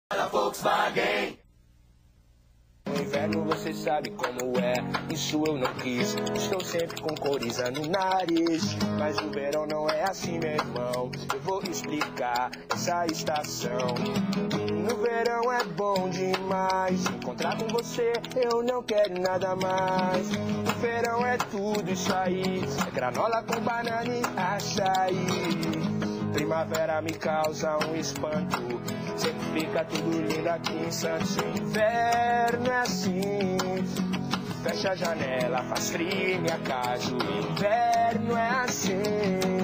Volkswagen. No inverno você sabe como é, isso eu não quis. Estou sempre com coriza no nariz, mas o verão não é assim, meu irmão. Eu vou explicar essa estação. No verão é bom demais, encontrar com você eu não quero nada mais. No verão é tudo isso aí, é granola com banana e açaí. Primavera me causa um espanto, sempre fica tudo lindo aqui em Santos. Inverno é assim, fecha a janela, faz frio em minha casa. Inverno é assim.